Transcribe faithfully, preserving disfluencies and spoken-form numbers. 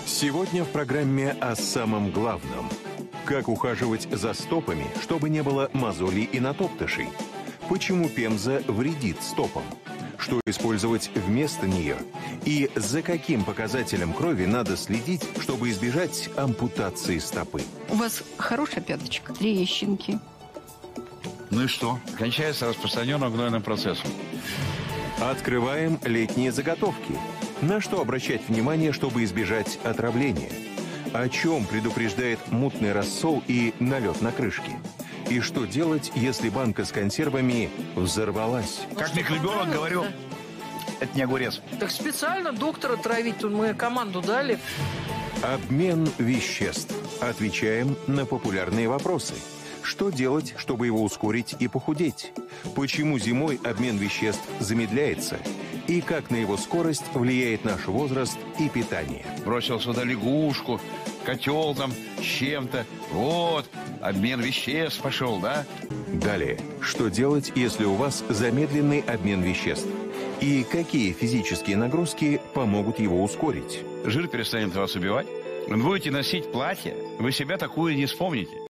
Сегодня в программе о самом главном. Как ухаживать за стопами, чтобы не было мозолей и натоптышей? Почему пемза вредит стопам? Что использовать вместо нее? И за каким показателем крови надо следить, чтобы избежать ампутации стопы? У вас хорошая пяточка? Трещинки. Ну и что? Кончается распространенным гнойным процессом. Открываем летние заготовки. На что обращать внимание, чтобы избежать отравления? О чем предупреждает мутный рассол и налет на крышке? И что делать, если банка с консервами взорвалась? Как микробиолог говорю, это не огурец. Так специально доктора травить, тут мы команду дали. Обмен веществ. Отвечаем на популярные вопросы. Что делать, чтобы его ускорить и похудеть? Почему зимой обмен веществ замедляется? И как на его скорость влияет наш возраст и питание? Бросил сюда лягушку, котел там с чем-то. Вот, обмен веществ пошел, да? Далее. Что делать, если у вас замедленный обмен веществ? И какие физические нагрузки помогут его ускорить? Жир перестанет вас убивать. Вы будете носить платье, вы себя такую не вспомните.